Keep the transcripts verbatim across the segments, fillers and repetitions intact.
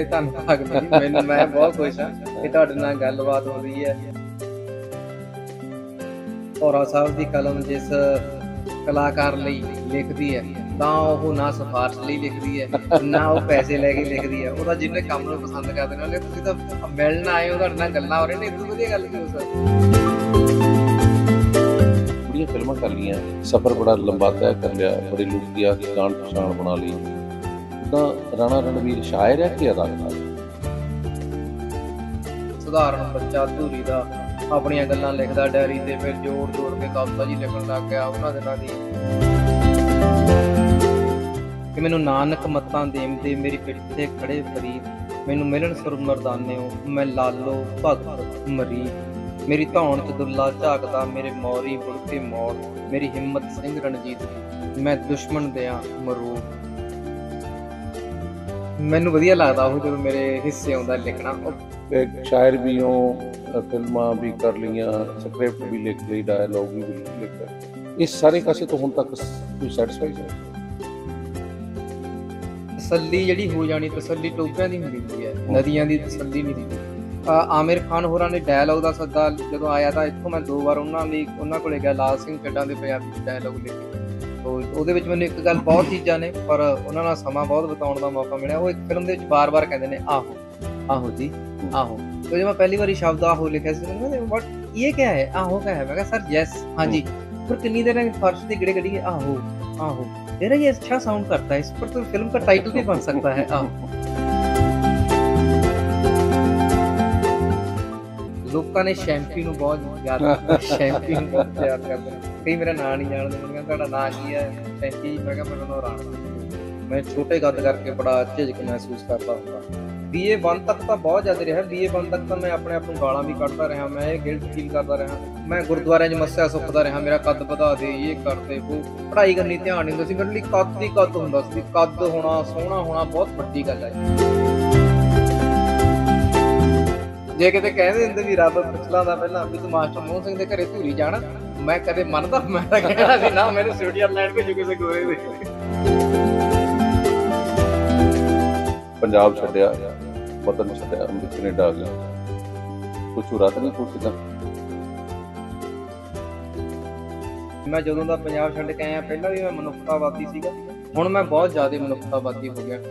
ਮੇਰੇ ਧੰਨਵਾਦ ਨੇ ਜੀ। ਮੈਨੂੰ ਮੈਂ ਬਹੁਤ ਖੁਸ਼ ਹਾਂ ਕਿ ਤੁਹਾਡੇ ਨਾਲ ਗੱਲਬਾਤ ਹੋ ਰਹੀ ਹੈ। ਭੌਰਾ ਸਾਹਿਬ ਦੀ ਕਲਮ ਜਿਸ ਕਲਾਕਾਰ ਲਈ ਲਿਖਦੀ ਹੈ ਤਾਂ ਉਹ ਨਾ ਸਿਫਾਰਿਸ਼ ਲਈ ਲਿਖਦੀ ਹੈ ਨਾ ਉਹ ਪੈਸੇ ਲੈ ਕੇ ਲਿਖਦੀ ਹੈ। ਉਹਦਾ ਜਿਹਨੇ ਕੰਮ ਨੂੰ ਪਸੰਦ ਕਰਦੇ ਨੇ ਤੁਸੀਂ ਤਾਂ ਮਿਲਣ ਆਏ ਹੋ, ਤੁਹਾਡੇ ਨਾਲ ਗੱਲਾਂ ਹੋ ਰਹੀਆਂ ਨੇ, ਇਦੋਂ ਵਧੀਆ ਗੱਲ ਕੀ ਹੋ ਸਕਦੀ। ਬੜੀਆਂ ਫਿਲਮਾਂ ਕਰ ਲਈਆਂ, ਸਫ਼ਰ ਬੜਾ ਲੰਬਾ ਤੈਅ ਕਰ ਲਿਆ, ਬੜੀ ਲੁੱਟੀਆ ਜਾਣ ਪਛਾਣ ਬਣਾ ਲਈ। ਤਾਂ ਰਾਣਾ ਰਣਵੀਰ ਸ਼ਾਇਰ ਹੈ ਕਿ ਅਦਾਕਾਰ? ਸਧਾਰਨ ਬੱਚਾ ਧੂਰੀ ਦਾ ਆਪਣੀਆਂ ਗੱਲਾਂ ਲਿਖਦਾ ਡਾਇਰੀ ਤੇ, ਫਿਰ ਜੋੜ ਜੋੜ ਕੇ ਕਵਿਤਾ ਜੀ ਲਿਖਣ ਲੱਗ ਗਿਆ ਉਹਨਾਂ ਦਿਨਾਂ ਦੀ ਕਿ ਮੈਨੂੰ ਨਾਨਕ ਮੱਤਾਂ ਦੇਮਦੇ ਮੇਰੀ ਪਿੱਠ ਤੇ ਖੜੇ ਫਰੀਦ, ਮੈਨੂੰ ਮਿਲਣ ਸੁਰ ਮਰਦਾਨਿਓ ਮੈਂ ਲਾਲੋ ਭਗਤ ਮਰੀਦ, ਮੇਰੀ ਧੌਣ ਚ ਦੁੱਲਾ ਝਾਕਦਾ ਮੇਰੇ ਮੌਰੀ ਬੁੜਕੇ ਮੌੜ, ਮੇਰੀ ਹਿੰਮਤ ਸਿੰਘ ਰਣਜੀਤ ਦੀ ਮੈਂ ਦੁਸ਼ਮਣ ਦਿਆਂ ਮਰੂਦ। ਮੈਨੂੰ ਵਧੀਆ ਲੱਗਦਾ ਉਹ ਜਦੋਂ ਮੇਰੇ ਹਿੱਸੇ ਆਉਂਦਾ ਲਿਖਣਾ। ਸ਼ਾਇਰ ਵੀ ਹੋ, ਫਿਲਮਾਂ ਵੀ ਕਰ ਲਈਆਂ, ਸਕ੍ਰਿਪਟ ਵੀ ਲਿਖ ਲਈ, ਡਾਇਲੌਗ ਵੀ ਲਿਖ ਲਿਆ, ਇਸ ਸਾਰੇ ਕਾਸੇ ਤੋਂ ਹੁਣ ਤੱਕ ਤੁਸੀਂ ਸੈਟੀਸਫਾਈਡ ਹੋ? ਤਸੱਲੀ ਜਿਹੜੀ ਹੋ ਜਾਣੀ, ਤਸੱਲੀ ਟੋਭਿਆਂ ਦੀ ਹੁੰਦੀ ਹੈ, ਨਦੀਆਂ ਦੀ ਤਸੱਲੀ ਨਹੀਂ ਹੁੰਦੀ। ਆਮਿਰ ਖਾਨ ਹੋਰਾਂ ਨੇ ਡਾਇਲੌਗ ਦਾ ਸੱਦਾ ਜਦੋਂ ਆਇਆ ਤਾਂ ਇੱਥੋਂ ਮੈਂ ਦੋ ਵਾਰ ਉਹਨਾਂ ਲਈ ਉਹਨਾਂ ਕੋਲੇ ਗਿਆ, ਲਾਲ ਸਿੰਘ ਚੱਡਾ ਦੇ ਪੰਜਾਬੀ ਡਾਇਲੌਗ ਲਿਖੇ। ਉਹਦੇ ਵਿੱਚ ਮੈਨੂੰ ਇੱਕ ਗੱਲ, ਬਹੁਤ ਚੀਜ਼ਾਂ ਨੇ ਪਰ ਉਹਨਾਂ ਨਾਲ ਸਮਾਂ ਬਹੁਤ ਬਿਤਾਉਣ ਦਾ ਮੌਕਾ ਮਿਲਿਆ। ਉਹ ਇੱਕ ਫਿਲਮ ਦੇ ਵਿੱਚ ਬਾਰ-ਬਾਰ ਕਹਿੰਦੇ ਨੇ ਆਹੋ ਆਹੋ ਜੀ ਆਹੋ। तो जब मैं पहली बार शब्द आहो लिखा बट ये क्या है आहो क्या है, मैं कहा सर यस हाँ जी, फिर कितनी देर फर्श से गिड़े गड़ी आहो आहो तेरा ये अच्छा साउंड करता है, इस पर तो फिल्म का टाइटल भी बन सकता है आहो। लोगों ने शैंपी ਨੂੰ बहुत याद शैंपी ਨੂੰ बहुत याद ਕਰਦੇ ਨੇ, ਕਈ ਮੇਰਾ ਨਾਂ ਨਹੀਂ ਜਾਣਦੇ, ਮੈਨੂੰ ਤੁਹਾਡਾ ਨਾਂ ਕੀ ਹੈ ਸ਼ੈਂਪੀ, ਮੈਂ ਕਿਹਾ ਮੇਰਾ ਨਾਂ ਰਾਣਾ। ਮੈਂ ਛੋਟੇ ਕੱਦ ਕਰਕੇ ਬੜਾ ਝਿਜਕ ਮਹਿਸੂਸ ਕਰਦਾ ਹੁੰਦਾ। ਬੀਏ ਵਨ ਤੱਕ ਤਾਂ ਬਹੁਤ ਜ਼ਿਆਦਾ ਰਿਹਾ, ਬੀਏ ਵਨ ਤੱਕ ਤਾਂ ਮੈਂ ਆਪਣੇ ਆਪ ਨੂੰ ਗਾਲਾਂ ਵੀ ਕੱਢਦਾ ਰਿਹਾ, ਮੈਂ ਇਹ ਗਿਲਟ ਫੀਲ ਕਰਦਾ ਰਿਹਾ, ਮੈਂ ਗੁਰਦੁਆਰਿਆਂ 'ਚ ਮੱਸਿਆ ਸੁੱਖਦਾ ਰਿਹਾ, ਮੇਰਾ ਕੱਦ ਵਧਾ ਦੇ, ਇਹ ਕਰਦੇ, ਉਹ ਪੜ੍ਹਾਈ ਕਰਨੀ ਧਿਆਨ ਨਹੀਂ ਹੁੰਦਾ ਸੀ ਮੇਰੇ ਲਈ। ਕੱਦ ਹੀ ਕੱਦ ਹੁੰਦਾ ਸੀ, ਕੱਦ ਹੋਣਾ ਸੋਹਣਾ ਹੋਣਾ ਬਹੁਤ ਵੱਡੀ ਗੱਲ ਹੈ। ਜੇ ਕਿਤੇ ਕਹਿੰਦੇ ਹੁੰਦੇ ਵੀ ਰੱਬ ਪੁੱਛਲਾਂ ਦਾ ਪਹਿਲਾਂ ਵੀ ਤੂੰ ਮਾਸਟਰ ਮੋਹਨ ਸਿੰਘ ਦੇ ਘਰੇ ਧੂਰੀ ਜਾਣਾ, ਮੈਂ ਕਦੇ ਮੰਨਦਾ, ਮੈਂ ਤਾਂ ਕਹਿਣਾ ਸੀ ਨਾ ਮੈਨੂੰ ਸਵਿਟਜ਼ਰਲੈਂਡ ਭੇਜੋ ਕਿਸੇ ਗੋਰੇ ਦੇ। ਪੰਜਾਬ ਛੱਡਿਆ, ਵਤਨ ਛੱਡਿਆ, ਕੈਨੇਡਾ ਆ ਗਿਆ, ਕੁਛ ਰਾਤ ਨਹੀਂ ਕੁਛ ਕਿਦਾਂ? ਮੈਂ ਜਦੋਂ ਦਾ ਪੰਜਾਬ ਛੱਡ ਕੇ ਆਇਆ, ਪਹਿਲਾਂ ਵੀ ਮੈਂ ਮਨੁੱਖਤਾਵਾਦੀ ਸੀਗਾ, ਹੁਣ ਮੈਂ ਬਹੁਤ ਜ਼ਿਆਦਾ ਮਨੁੱਖਤਾਵਾਦੀ ਹੋ ਗਿਆ।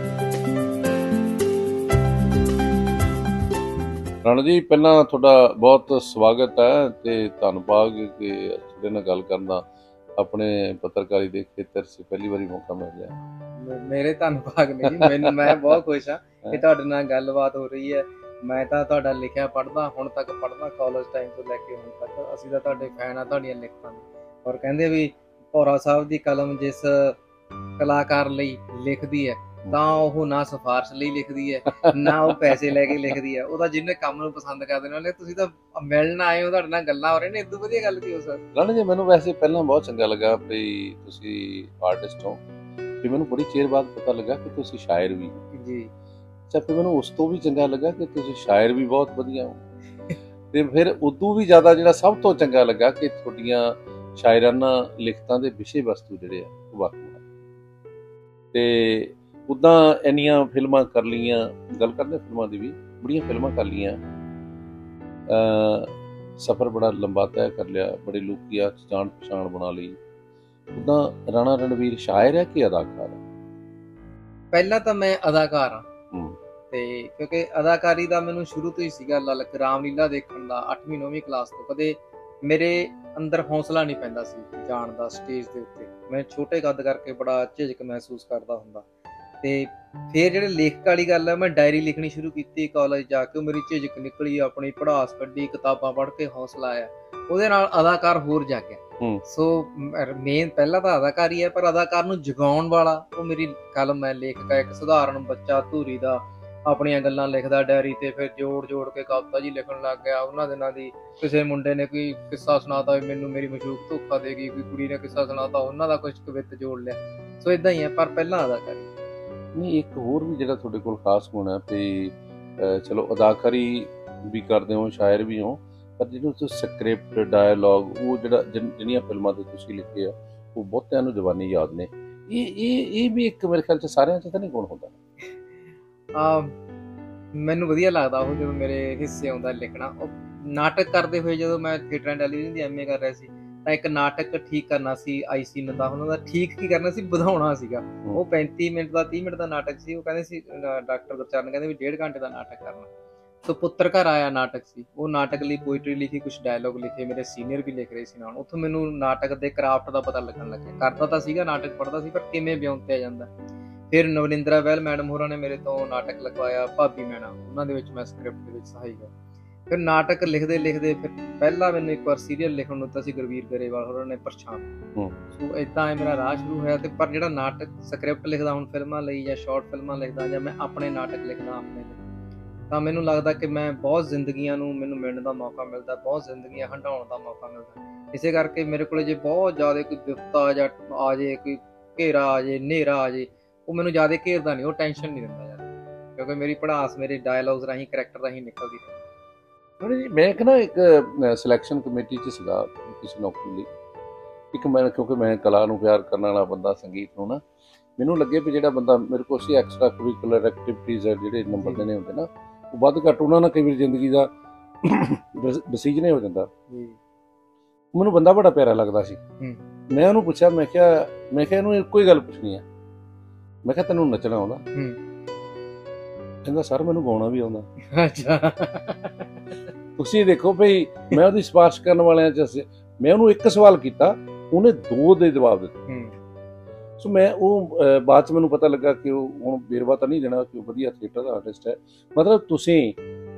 ਰਾਣਾ ਜੀ ਪਹਿਲਾਂ ਤੁਹਾਡਾ ਬਹੁਤ ਸਵਾਗਤ ਹੈ ਤੇ ਧੰਨਵਾਦ ਕਿ ਤੁਹਾਡੇ ਨਾਲ ਗੱਲ ਕਰਨ ਦਾ ਆਪਣੇ ਪੱਤਰਕਾਰੀ ਦੇ ਖੇਤਰ 'ਚ ਪਹਿਲੀ ਵਾਰੀ ਮੌਕਾ ਮਿਲ ਰਿਹਾ। ਮੇਰੇ ਧੰਨਵਾਦ ਨੇ ਜੀ। ਮੈਨੂੰ ਮੈਂ ਬਹੁਤ ਖੁਸ਼ ਹਾਂ ਕਿ ਤੁਹਾਡੇ ਨਾਲ ਗੱਲਬਾਤ ਹੋ ਰਹੀ ਹੈ। ਮੈਂ ਤਾਂ ਤੁਹਾਡਾ ਲਿਖਿਆ ਪੜ੍ਹਦਾ, ਹੁਣ ਤੱਕ ਪੜ੍ਹਦਾ, ਕਾਲਜ ਟਾਈਮ ਤੋਂ ਲੈ ਕੇ ਹੁਣ ਤੱਕ। ਅਸੀਂ ਤਾਂ ਤੁਹਾਡੇ ਫੈਨ ਆ, ਤੁਹਾਡੀਆਂ ਲਿਖਤਾਂ ਦੇ। ਔਰ ਕਹਿੰਦੇ ਵੀ ਭੌਰਾ ਸਾਹਿਬ ਦੀ ਕਲਮ ਜਿਸ ਕਲਾਕਾਰ ਲਈ ਲਿਖਦੀ ਹੈ ਤਾਂ ਉਹ ਨਾ ਸਿਫਾਰਿਸ਼ ਲਈ ਲਿਖਦੀ ਹੈ ਨਾ ਉਹ ਪੈਸੇ ਲੈ ਕੇ ਲਿਖਦੀ ਹੈ। ਉਹਦਾ ਜਿਹਨੇ ਕੰਮ ਨੂੰ ਪਸੰਦ ਕਰਦੇ ਨੇ, ਤੁਸੀਂ ਤਾਂ ਮਿਲਣ ਆਏ ਹੋ, ਤੁਹਾਡੇ ਨਾਲ ਗੱਲਾਂ ਹੋ ਰਹੀਆਂ ਨੇ, ਇਦੋਂ ਵਧੀਆ ਗੱਲ ਕੀ ਹੋ ਸਕਦੀ। ਰਾਣਾ ਜੀ ਮੈਨੂੰ ਵੈਸੇ ਪਹਿਲਾਂ ਬਹੁਤ ਚੰਗਾ ਲੱਗਾ ਵੀ ਤੁਸੀਂ ਆਰਟਿਸਟ ਹੋ, ਫਿਰ ਮੈਨੂੰ ਬੜੀ ਚਿਰ ਬਾਅਦ ਪਤਾ ਲੱਗਾ ਕਿ ਤੁਸੀਂ ਸ਼ਾਇਰ ਵੀ ਜੀ। ਅੱਛਾ, ਫਿਰ ਮੈਨੂੰ ਉਸ ਤੋਂ ਵੀ ਚੰਗਾ ਲੱਗਾ ਕਿ ਤੁਸੀਂ ਸ਼ਾਇਰ ਵੀ ਬਹੁਤ ਵਧੀਆ ਹੋ, ਤੇ ਫਿਰ ਉਦੋਂ ਵੀ ਜ਼ਿਆਦਾ ਜਿਹੜਾ ਸਭ ਤੋਂ ਚੰਗਾ ਲੱਗਾ ਕਿ ਤੁਹਾਡੀਆਂ ਸ਼ਾਇਰਾਨਾ ਲਿਖਤਾਂ ਦੇ ਵਿਸ਼ੇ ਵਸਤੂ ਜਿਹੜੇ ਆ ਉਹ ਵੱਖ ਤੇ ਉੱਦਾਂ ਇੰਨੀਆਂ ਫਿਲਮਾਂ ਕਰ ਲਈਆਂ। ਗੱਲ ਕਰਦੇ ਫਿਲਮਾਂ ਦੀ ਵੀ, ਬੜੀਆਂ ਫਿਲਮਾਂ ਕਰ ਲਈਆਂ, ਸਫ਼ਰ ਬੜਾ ਲੰਬਾ ਤੈਅ ਕਰ ਲਿਆ, ਬੜੇ ਲੁੱਕੀਆ ਜਾਣ ਪਛਾਣ ਬਣਾ ਲਈ। ਉੱਦਾਂ ਰਾਣਾ ਰਣਵੀਰ ਸ਼ਾਇਰ ਹੈ ਕਿ ਅਦਾਕਾਰ ਹੈ? ਪਹਿਲਾਂ ਤਾਂ ਮੈਂ ਅਦਾਕਾਰ ਹਾਂ ਤੇ ਕਿਉਂਕਿ ਅਦਾਕਾਰੀ ਦਾ ਮੈਨੂੰ ਸ਼ੁਰੂ ਤੋਂ ਹੀ ਸੀਗਾ ਲਲਕ, ਰਾਮਲੀਲਾ ਦੇਖਣ ਦਾ ਅੱਠਵੀਂ ਨੌਵੀਂ ਕਲਾਸ ਤੋਂ। ਕਦੇ ਮੇਰੇ ਅੰਦਰ ਹੌਸਲਾ ਨਹੀਂ ਪੈਂਦਾ ਸੀ ਜਾਣ ਦਾ ਸਟੇਜ ਦੇ ਉੱਤੇ। ਮੈਂ ਛੋਟੇ ਕੱਦ ਕਰਕੇ ਬੜਾ ਝਿਜਕ ਮਹਿਸੂਸ ਕਰਦਾ ਹੁੰਦਾ। ਤੇ ਫਿਰ ਜਿਹੜੇ ਲੇਖਕ ਵਾਲੀ ਗੱਲ ਹੈ, ਮੈਂ ਡਾਇਰੀ ਲਿਖਣੀ ਸ਼ੁਰੂ ਕੀਤੀ ਕਾਲਜ ਜਾ ਕੇ, ਮੇਰੀ ਝਿਜਕ ਨਿਕਲੀ, ਆਪਣੀ ਪੜਾਸ ਕੱਢੀ, ਕਿਤਾਬਾਂ ਪੜ੍ਹ ਕੇ ਹੌਸਲਾ ਆਇਆ, ਉਹਦੇ ਨਾਲ ਅਦਾਕਾਰ ਹੋਰ ਜਾਗਿਆ। ਸੋ ਮੇਨ ਪਹਿਲਾਂ ਤਾਂ ਅਦਾਕਾਰੀ ਹੈ, ਪਰ ਅਦਾਕਾਰ ਨੂੰ ਜਗਾਉਣ ਵਾਲਾ ਉਹ ਮੇਰੀ ਕਲਮ ਹੈ। ਲੇਖਕ ਹੈ ਇੱਕ ਸਧਾਰਨ ਬੱਚਾ ਧੂਰੀ ਦਾ ਆਪਣੀਆਂ ਗੱਲਾਂ ਲਿਖਦਾ ਡਾਇਰੀ ਤੇ, ਫਿਰ ਜੋੜ ਜੋੜ ਕੇ ਕਵਿਤਾ ਜੀ ਲਿਖਣ ਲੱਗ ਗਿਆ ਉਹਨਾਂ ਦਿਨਾਂ ਦੀ। ਕਿਸੇ ਮੁੰਡੇ ਨੇ ਕੋਈ ਕਿੱਸਾ ਸੁਣਾਤਾ, ਮੈਨੂੰ ਮੇਰੀ ਮਸ਼ੂਕ ਧੋਖਾ ਦੇਗੀ, ਕੋਈ ਕੁੜੀ ਨੇ ਕਿੱਸਾ ਸੁਣਾਤਾ, ਉਹਨਾਂ ਦਾ ਕੁਛ ਕਵਿਤ ਜੋੜ ਲਿਆ। ਸੋ ਏਦਾਂ ਹੀ ਹੈ, ਪਰ ਪਹਿਲਾਂ ਅਦਾਕਾਰੀ। ਨਹੀਂ, ਇੱਕ ਹੋਰ ਵੀ ਜਿਹੜਾ ਤੁਹਾਡੇ ਕੋਲ ਖਾਸ ਗੁਣ ਹੈ ਵੀ ਚਲੋ ਅਦਾਕਾਰੀ ਵੀ ਕਰਦੇ ਹੋ, ਸ਼ਾਇਰ ਵੀ ਹੋ, ਪਰ ਜਿਹਨੂੰ ਤੁਸੀਂ ਸਕ੍ਰਿਪਟ ਡਾਇਲੌਗ ਉਹ ਜਿਹੜਾ ਜਿਹੜੀਆਂ ਫਿਲਮਾਂ ਤੇ ਤੁਸੀਂ ਲਿਖੇ ਆ ਉਹ ਬਹੁਤਿਆਂ ਨੂੰ ਜ਼ਬਾਨੀ ਯਾਦ ਨੇ। ਇਹ ਇਹ ਇਹ ਵੀ ਇੱਕ ਮੇਰੇ ਖਿਆਲ 'ਚ ਸਾਰਿਆਂ 'ਚ ਤਾਂ ਨਹੀਂ ਗੁਣ ਹੁੰਦਾ। ਆ ਮੈਨੂੰ ਵਧੀਆ ਲੱਗਦਾ ਉਹ ਜਦੋਂ ਮੇਰੇ ਹਿੱਸੇ ਆਉਂਦਾ ਲਿਖਣਾ। ਉਹ ਨਾਟਕ ਕਰਦੇ ਹੋਏ ਜਦੋਂ ਮੈਂ ਥੀਏਟਰ ਐਂਡ ਟੈਲੀਵਿਜ਼ਨ ਦੀ ਐਮ ਏ ਕਰ ਰਿਹਾ ਸੀ ਤਾਂ ਇੱਕ ਨਾਟਕ ਠੀਕ ਕਰਨਾ ਸੀ ਆਈ ਸੀ ਨੰਦਾ ਉਹਨਾਂ ਦਾ, ਠੀਕ ਕੀ ਕਰਨਾ ਸੀ, ਵਧਾਉਣਾ ਸੀਗਾ। ਉਹ ਪੈਂਤੀ ਮਿੰਟ ਦਾ ਤੀਹ ਮਿੰਟ ਦਾ ਨਾਟਕ ਸੀ। ਉਹ ਕਹਿੰਦੇ ਸੀ ਡਾਕਟਰ ਗੁਰਚਰਨ ਕਹਿੰਦੇ ਵੀ ਡੇਢ ਘੰਟੇ ਦਾ ਨਾਟਕ ਕਰਨਾ। ਸੋ ਪੁੱਤਰ ਘਰ ਆਇਆ ਨਾਟਕ ਸੀ, ਉਹ ਨਾਟਕ ਲਈ ਪੋਇਟਰੀ ਲਿਖੀ, ਕੁਛ ਡਾਇਲੋਗ ਲਿਖੇ, ਮੇਰੇ ਸੀਨੀਅਰ ਵੀ ਲਿਖ ਰਹੇ ਸੀ ਨਾਲ। ਉੱਥੋਂ ਮੈਨੂੰ ਨਾਟਕ ਦੇ ਕਰਾਫਟ ਦਾ ਪਤਾ ਲੱਗਣ ਲੱਗਿਆ। ਕਰਦਾ ਤਾਂ ਸੀਗਾ, ਨਾਟਕ ਪੜ੍ਹਦਾ ਸੀ, ਪਰ ਕਿਵੇਂ ਵਿਉਂਤਿਆ ਜਾਂਦਾ। ਫਿਰ ਨਵਨਿੰਦਰਾ ਵੈਲ ਮੈਡਮ ਹੋਰਾਂ ਨੇ ਮੇਰੇ ਤੋਂ ਨਾਟਕ ਲਿਖਵਾਇਆ, ਭਾਬੀ ਮੈਣਾ, ਉਹਨਾਂ ਦੇ ਵਿੱਚ ਮੈਂ ਸਕ੍ਰਿਪਟ ਦੇ ਵਿੱਚ ਸਹਾਈ ਹੋਇਆ। ਫਿਰ ਨਾਟਕ ਲਿਖਦੇ ਲਿਖਦੇ ਫਿਰ ਪਹਿਲਾਂ ਮੈਨੂੰ ਇੱਕ ਵਾਰ ਸੀਰੀਅਲ ਲਿਖਣ ਨੂੰ ਦਿੱਤਾ ਸੀ ਗੁਰਵੀਰ ਗਰੇਵਾਲ ਹੋਰਾਂ ਨੇ, ਪਰਛਾਣ। ਸੋ ਏਦਾਂ ਮੇਰਾ ਰਾਹ ਸ਼ੁਰੂ ਹੋਇਆ। ਤੇ ਪਰ ਜਿਹੜਾ ਨਾਟਕ ਸਕ੍ਰਿਪਟ ਲਿਖਦਾ ਹੁਣ ਫਿਲਮਾਂ ਲਈ ਜਾਂ ਸ਼ਾਰਟ ਫਿਲਮਾਂ ਲਿਖਦਾ ਜਾਂ ਮੈਂ ਆਪਣੇ ਨਾਟਕ ਲਿਖਦਾ ਆਪਣੇ, ਤਾਂ ਮੈਨੂੰ ਲੱਗਦਾ ਕਿ ਮੈਂ ਬਹੁਤ ਜ਼ਿੰਦਗੀਆਂ ਨੂੰ ਮੈਨੂੰ ਮਿਲਣ ਦਾ ਮੌਕਾ ਮਿਲਦਾ, ਬਹੁਤ ਜ਼ਿੰਦਗੀਆਂ ਹੰਢਾਉਣ ਦਾ ਮੌਕਾ ਮਿਲਦਾ। ਇਸੇ ਕਰਕੇ ਮੇਰੇ ਕੋਲ ਜੇ ਬਹੁਤ ਜ਼ਿਆਦਾ ਕੋਈ ਵਿਪਤਾ ਜਾਂ ਆ ਜੇ, ਕੋਈ ਘੇਰਾ ਆ ਜੇ, ਹਨੇਰਾ ਆ ਜੇ, ਉਹ ਮੈਨੂੰ ਜ਼ਿਆਦਾ ਘੇਰਦਾ ਨਹੀਂ, ਉਹ ਟੈਨਸ਼ਨ ਨਹੀਂ ਦਿੰਦਾ ਯਾਰ, ਕਿਉਂਕਿ ਮੇਰੀ ਪੜਾਸ ਮੇਰੇ ਡਾਇਲੌਗਸ ਰਾਹੀਂ, ਕਰੈਕਟਰ ਰਾਹੀਂ ਨਿਕਲਦੀ ਹੈ। ਮੈਂ ਇੱਕ ਨਾ ਇੱਕ ਸਿਲੈਕਸ਼ਨ ਕਮੇਟੀ 'ਚ ਸੀਗਾ ਕਿਸੇ ਨੌਕਰੀ ਲਈ। ਇੱਕ ਮੈਂ ਕਿਉਂਕਿ ਮੈਂ ਕਲਾ ਨੂੰ ਪਿਆਰ ਕਰਨ ਵਾਲਾ ਬੰਦਾ, ਸੰਗੀਤ ਨੂੰ ਨਾ, ਮੈਨੂੰ ਲੱਗੇ ਵੀ ਜਿਹੜਾ ਬੰਦਾ ਮੇਰੇ ਕੋਲ ਸੀ ਐਕਸਟਰਾ ਕਰਿਕੂਲਰ ਐਕਟੀਵਿਟੀਜ਼ ਜਿਹੜੇ ਨੰਬਰ ਦੇਣੇ ਹੁੰਦੇ ਨਾ, ਉਹ ਵੱਧ ਘੱਟ ਉਹਨਾਂ ਨਾਲ ਕਈ ਵਾਰ ਜ਼ਿੰਦਗੀ ਦਾ ਡਿਸੀਜਨ ਹੋ ਜਾਂਦਾ। ਮੈਨੂੰ ਬੰਦਾ ਬੜਾ ਪਿਆਰਾ ਲੱਗਦਾ ਸੀ। ਮੈਂ ਉਹਨੂੰ ਪੁੱਛਿਆ, ਮੈਂ ਕਿਹਾ ਮੈਂ ਕਿਹਾ ਇਹਨੂੰ ਇੱਕੋ ਹੀ ਗੱਲ ਪੁੱਛਣੀ ਆ, ਮੈਂ ਕਿਹਾ ਤੈਨੂੰ ਨੱਚਣਾ ਆਉਂਦਾ? ਕਹਿੰਦਾ ਸਰ ਮੈਨੂੰ ਗਾਉਣਾ ਵੀ ਆਉਂਦਾ। ਅੱਛਾ, ਤੁਸੀਂ ਦੇਖੋ ਭਈ ਮੈਂ ਉਹਦੀ ਸਿਫਾਰਿਸ਼ ਕਰਨ ਵਾਲਿਆਂ 'ਚ ਮੈਂ ਉਹਨੂੰ ਇੱਕ ਸਵਾਲ ਕੀਤਾ, ਉਹਨੇ ਦੋ ਦੇ ਜਵਾਬ ਦਿੱਤੇ। ਸੋ ਮੈਂ ਉਹ ਬਾਅਦ 'ਚ ਮੈਨੂੰ ਪਤਾ ਲੱਗਾ ਕਿ ਉਹ ਹੁਣ ਵੇਰਵਾ ਤਾਂ ਨਹੀਂ ਦੇਣਾ ਕਿ ਉਹ ਵਧੀਆ ਥੀਏਟਰ ਦਾ ਆਰਟਿਸਟ ਹੈ। ਮਤਲਬ ਤੁਸੀਂ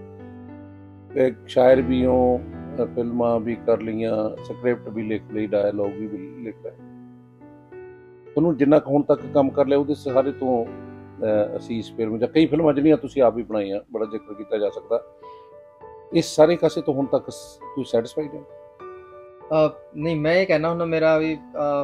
ਸ਼ਾਇਰ ਵੀ ਹੋ, ਫਿਲਮਾਂ ਵੀ ਕਰ ਲਈਆਂ, ਸਕ੍ਰਿਪਟ ਵੀ ਲਿਖ ਲਈ, ਡਾਇਲੋਗ ਵੀ ਲਿਖ ਲਏ, ਤੁਹਾਨੂੰ ਜਿੰਨਾ ਕੁ ਹੁਣ ਤੱਕ ਕੰਮ ਕਰ ਲਿਆ ਉਹਦੇ ਸਾਰੇ ਤੋਂ ਅਸੀਸ ਫਿਲਮ ਜਾਂ ਕਈ ਫਿਲਮਾਂ ਜਿਹੜੀਆਂ ਤੁਸੀਂ ਆਪ ਵੀ ਬਣਾਈਆਂ, ਬੜਾ ਜ਼ਿਕਰ ਕੀਤਾ ਜਾ ਸਕਦਾ। ਇਸ ਸਾਰੇ ਕਾਸੇ ਤੋਂ ਹੁਣ ਤੱਕ ਤੁਸੀਂ ਸੈਟਿਸਫਾਈਡ ਹੋ? ਨਹੀਂ, ਮੈਂ ਇਹ ਕਹਿਣਾ ਹੁੰਦਾ ਮੇਰਾ ਵੀ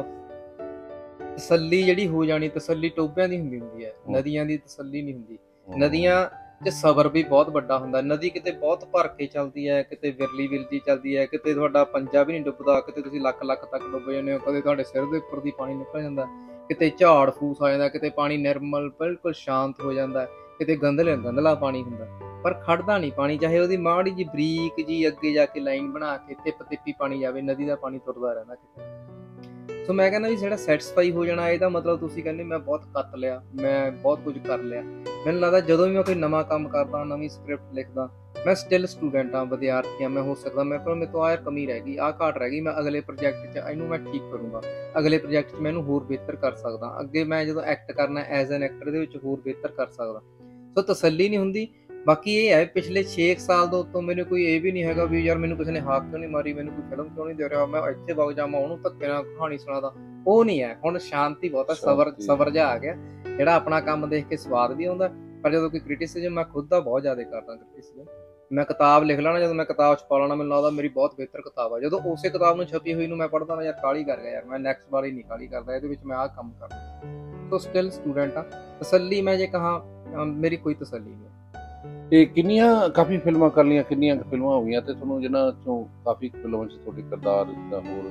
ਤਸੱਲੀ ਜਿਹੜੀ ਹੋ ਜਾਣੀ, ਤਸੱਲੀ ਟੋਭਿਆਂ ਦੀ ਹੁੰਦੀ ਹੁੰਦੀ ਹੈ, ਨਦੀਆਂ ਦੀ ਤਸੱਲੀ ਨਹੀਂ ਹੁੰਦੀ। ਨਦੀਆਂ 'ਚ ਸਬਰ ਵੀ ਬਹੁਤ ਵੱਡਾ ਹੁੰਦਾ। ਨਦੀ ਕਿਤੇ ਬਹੁਤ ਭਰ ਕੇ ਚੱਲਦੀ ਹੈ, ਕਿਤੇ ਵਿਰਲੀ ਵਿਰਲੀ ਚੱਲਦੀ ਹੈ, ਕਿਤੇ ਤੁਹਾਡਾ ਪੰਜਾ ਵੀ ਨਹੀਂ ਡੁੱਬਦਾ, ਕਿਤੇ ਤੁਸੀਂ ਲੱਖ ਲੱਖ ਤੱਕ ਡੁੱਬ ਜਾਂਦੇ ਹੋ, ਕਦੇ ਤੁਹਾਡੇ ਸਿਰ ਦੇ ਉੱਪਰ ਦੀ ਪਾਣੀ ਨਿਕਲ ਜਾਂਦਾ, ਕਿਤੇ ਝਾੜ ਫੂਸ ਆ ਜਾਂਦਾ, ਕਿਤੇ ਪਾਣੀ ਨਿਰਮਲ ਬਿਲਕੁਲ ਸ਼ਾਂਤ ਹੋ ਜਾਂਦਾ, ਕਿਤੇ ਗੰਦਲੇ ਗੰਦਲਾ ਪਾਣੀ ਹੁੰਦਾ, ਪਰ ਖੜਦਾ ਨਹੀਂ ਪਾਣੀ। ਚਾਹੇ ਉਹਦੀ ਮਾੜੀ ਜੀ ਬਰੀਕ ਜੀ ਅੱਗੇ ਜਾ ਕੇ ਲਾਈਨ ਬਣਾ ਕੇ ਤਿੱਪ ਤਿੱਪੀ ਪਾਣੀ ਜਾਵੇ, ਨਦੀ ਦਾ ਪਾਣੀ ਤੁਰਦਾ ਰਹਿੰਦਾ ਕਿਤੇ। ਸੋ ਮੈਂ ਕਹਿੰਦਾ ਵੀ ਜਿਹੜਾ ਸੈਟਿਸਫਾਈ ਹੋ ਜਾਣਾ, ਇਹਦਾ ਮਤਲਬ ਤੁਸੀਂ ਕਹਿੰਦੇ ਮੈਂ ਬਹੁਤ ਕੱਤ ਲਿਆ, ਮੈਂ ਬਹੁਤ ਕੁਝ ਕਰ ਲਿਆ। ਮੈਨੂੰ ਲੱਗਦਾ ਜਦੋਂ ਵੀ ਮੈਂ ਕੋਈ ਨਵਾਂ ਕੰਮ ਕਰਦਾ, ਨਵੀਂ ਸਕ੍ਰਿਪਟ ਲਿਖਦਾ, ਮੈਂ ਸਟਿਲ ਸਟੂਡੈਂਟ ਹਾਂ, ਵਿਦਿਆਰਥੀ ਹਾਂ। ਮੈਂ ਹੋ ਸਕਦਾ ਮੈਂ ਪਰ ਮੇਰੇ ਤੋਂ ਆਹ ਕਮੀ ਰਹਿ ਗਈ, ਆਹ ਘਾਟ ਰਹਿ ਗਈ, ਮੈਂ ਅਗਲੇ ਪ੍ਰੋਜੈਕਟ 'ਚ ਇਹਨੂੰ ਮੈਂ ਠੀਕ ਕਰੂੰਗਾ, ਅਗਲੇ ਪ੍ਰੋਜੈਕਟ 'ਚ ਮੈਂ ਇਹਨੂੰ ਹੋਰ ਬਿਹਤਰ ਕਰ ਸਕਦਾ, ਅੱਗੇ ਮੈਂ ਜਦੋਂ ਐਕਟ ਕਰਨਾ ਐਜ਼ ਐਨ ਐਕਟਰ ਦੇ ਵਿੱਚ ਹੋਰ ਬਿਹਤਰ ਕਰ ਸਕਦਾ। ਸੋ ਤਸੱਲੀ ਨਹੀਂ ਹੁੰਦੀ। ਬਾਕੀ ਇਹ ਹੈ ਪਿਛਲੇ ਛੇ ਸਾਲ ਤੋਂ ਉੱਤੋਂ ਮੈਨੂੰ ਕੋਈ ਇਹ ਵੀ ਨਹੀਂ ਹੈਗਾ ਵੀ ਯਾਰ ਮੈਨੂੰ ਕਿਸੇ ਨੇ ਹਾਕ ਕਿਉਂ ਨਹੀਂ ਮਾਰੀ, ਮੈਨੂੰ ਕੋਈ ਫਿਲਮ ਕਿਉਂ ਨਹੀਂ ਦੇ ਰਿਹਾ, ਮੈਂ ਇੱਥੇ ਵਗ ਜਾਵਾਂ, ਉਹਨੂੰ ਧੱਕੇ ਨਾਲ ਕਹਾਣੀ ਸੁਣਾਦਾ, ਉਹ ਨਹੀਂ ਹੈ। ਹੁਣ ਸ਼ਾਂਤੀ ਬਹੁਤ ਹੈ, ਸਬਰ ਸਬਰ ਜਿਹਾ ਆ ਗਿਆ, ਜਿਹੜਾ ਆਪਣਾ ਕੰਮ ਦੇਖ ਕੇ ਸਵਾਦ ਵੀ ਆਉਂਦਾ। ਪਰ ਜਦੋਂ ਕੋਈ ਕ੍ਰਿਟਿਸਿਜ਼ਮ, ਮੈਂ ਖੁਦ ਦਾ ਬਹੁਤ ਜ਼ਿਆਦਾ ਕਰਦਾ ਕ੍ਰਿਟਿਸਿਜ਼ਮ। ਮੈਂ ਕਿਤਾਬ ਲਿਖ ਲੈਣਾ, ਜਦੋਂ ਮੈਂ ਕਿਤਾਬ ਛਪਾ ਲੈਣਾ, ਮੈਨੂੰ ਲੱਗਦਾ ਮੇਰੀ ਬਹੁਤ ਬਿਹਤਰ ਕਿਤਾਬ ਆ, ਜਦੋਂ ਉਸੇ ਕਿਤਾਬ ਨੂੰ ਛਪੀ ਹੋਈ ਨੂੰ ਮੈਂ ਪੜ੍ਹਦਾ ਨਾ, ਯਾਰ ਕਾਹਲੀ ਕਰ ਗਿਆ, ਯਾਰ ਮੈਂ ਨੈਕਸਟ ਵਾਰੀ ਨਹੀਂ ਕਾਹਲੀ ਕਰਦਾ, ਇਹਦੇ ਵਿੱਚ ਮੈਂ ਆਹ ਕੰਮ ਕਰਦਾ। ਸੋ ਸਟਿਲ ਸਟੂਡੈਂਟ ਆ। ਤਸੱਲੀ ਮੈਂ ਜੇ ਕਹਾਂ, ਮੇਰੀ ਕੋਈ ਤਸੱਲੀ ਨਹੀਂ। ਇਹ ਕਿੰਨੀਆਂ ਕਾਫੀ ਫਿਲਮਾਂ ਕਰ ਲਈਆਂ, ਕਿੰਨੀਆਂ ਫਿਲਮਾਂ ਹੋ ਗਈਆਂ, ਤੇ ਤੁਹਾਨੂੰ ਜਿਹਨਾਂ ਚੋਂ ਕਾਫੀ ਫਿਲਮਾਂ 'ਚ ਤੁਹਾਡੇ ਕਿਰਦਾਰ ਜਾਂ ਹੋਰ